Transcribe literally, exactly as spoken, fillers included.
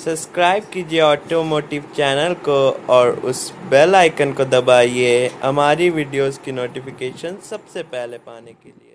Subscribe कीजिए automotive channel को और उस बेल आइकन को दबाइए हमारी वीडियोस की नोटिफिकेशन सबसे पहले पाने के लिए।